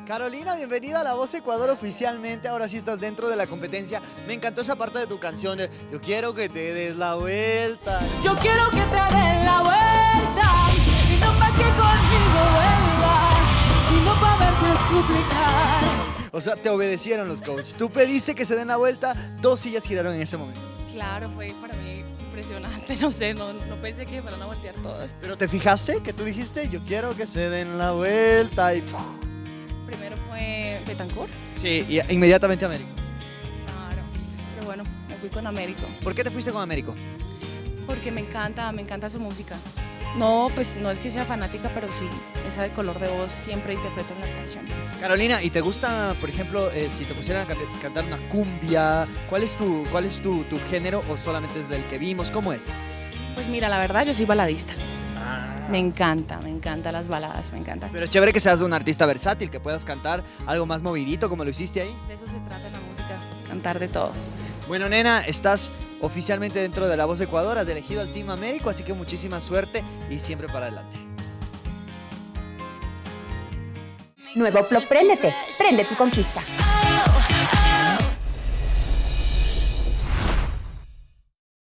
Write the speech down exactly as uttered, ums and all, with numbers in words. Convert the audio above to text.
Carolina, bienvenida a La Voz Ecuador oficialmente. Ahora sí estás dentro de la competencia. Me encantó esa parte de tu canción de Yo quiero que te des la vuelta. Yo quiero que te den la vuelta y no pa' que conmigo vuelvas, sino pa' verte suplicar. O sea, te obedecieron los coaches. Tú pediste que se den la vuelta, dos sillas giraron en ese momento. Claro, fue para mí impresionante, no sé, no, no pensé que fueran a voltear todas. Pero ¿te fijaste que tú dijiste Yo quiero que se den la vuelta y... Primero fue Betancourt. Sí, y inmediatamente Américo. Claro, pero bueno, me fui con Américo. ¿Por qué te fuiste con Américo? Porque me encanta, me encanta su música. No, pues no es que sea fanática, pero sí, esa de color de voz siempre interpreto en las canciones. Carolina, ¿y te gusta, por ejemplo, eh, si te pusieran a can cantar una cumbia, ¿cuál es, tu, cuál es tu, tu género o solamente es del que vimos? ¿Cómo es? Pues mira, la verdad yo soy baladista. Me encanta, me encantan las baladas, me encanta. Pero es chévere que seas un artista versátil, que puedas cantar algo más movidito como lo hiciste ahí. De eso se trata la música, cantar de todo. Bueno, nena, estás oficialmente dentro de La Voz Ecuador, has elegido al Team Américo, así que muchísima suerte y siempre para adelante. Nuevo Flow Préndete, prende tu conquista.